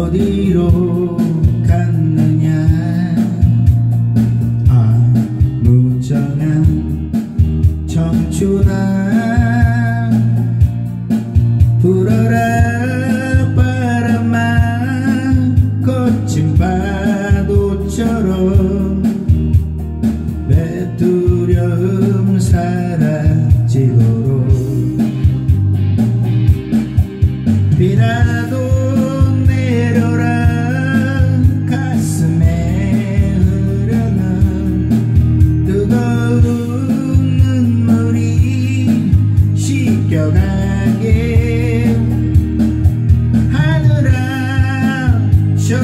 어디로 갔느냐. 무정한 청춘아 불어라바람아 거친 파도처럼 내 두려움 사라지도록 비라도 내려라 가슴에 흐르는 뜨거운 눈물이 씻겨가게. 하늘아 저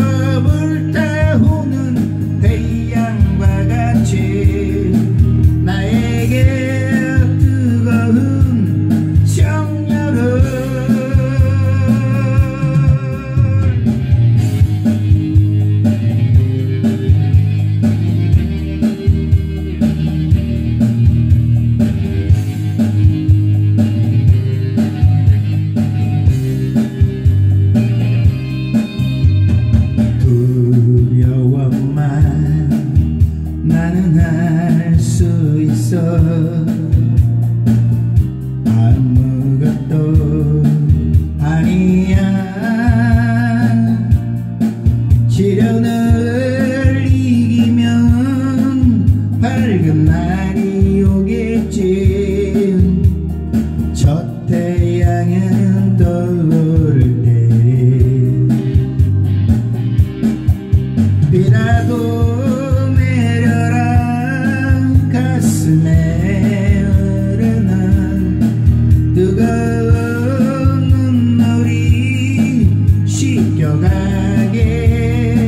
불타오는 태양과 같이 나에게 뜨거운 정열을 나는 할 수 있어. 아무것도 아니야. 시련을 이기면 밝은 날이 오겠지. 저 태양은 떠오를 때 비라도 가슴에 흐르는 뜨거운 눈물이 씻겨가게.